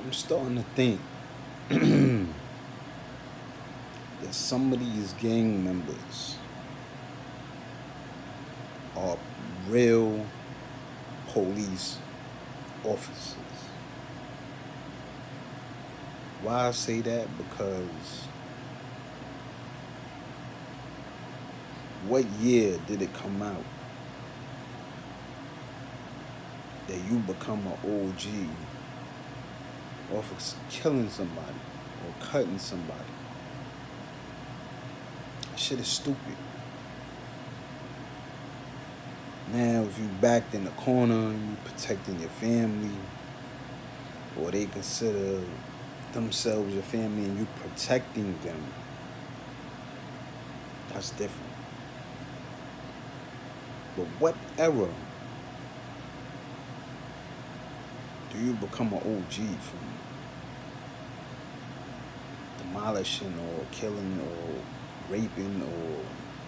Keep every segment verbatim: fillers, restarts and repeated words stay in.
I'm starting to think that some of these gang members are real police officers. Why I say that? Because what year did it come out that you become an O G off of killing somebody or cutting somebody? That shit is stupid. Now, if you backed in the corner and you protecting your family, or they consider themselves your family and you protecting them, that's different. But what era do you become an O G from demolishing or killing or raping or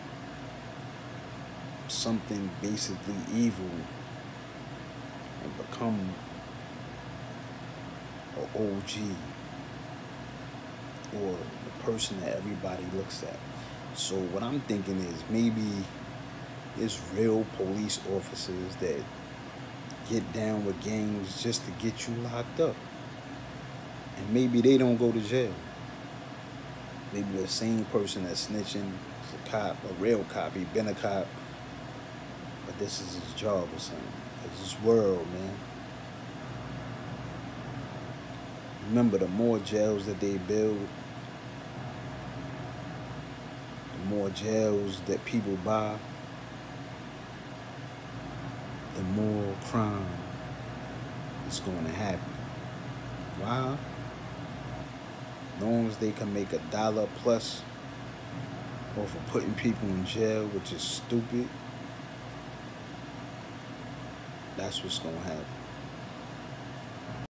something basically evil and become an O G or the person that everybody looks at? So what I'm thinking is maybe it's real police officers that get down with gangs just to get you locked up. And maybe they don't go to jail. Maybe the same person that's snitching is a cop, a real cop. He been a cop, but this is his job or something. Because this world, man. Remember, the more jails that they build, the more jails that people buy, the more crime is going to happen. Why? As long as they can make a dollar plus off of putting people in jail, which is stupid, that's what's going to happen.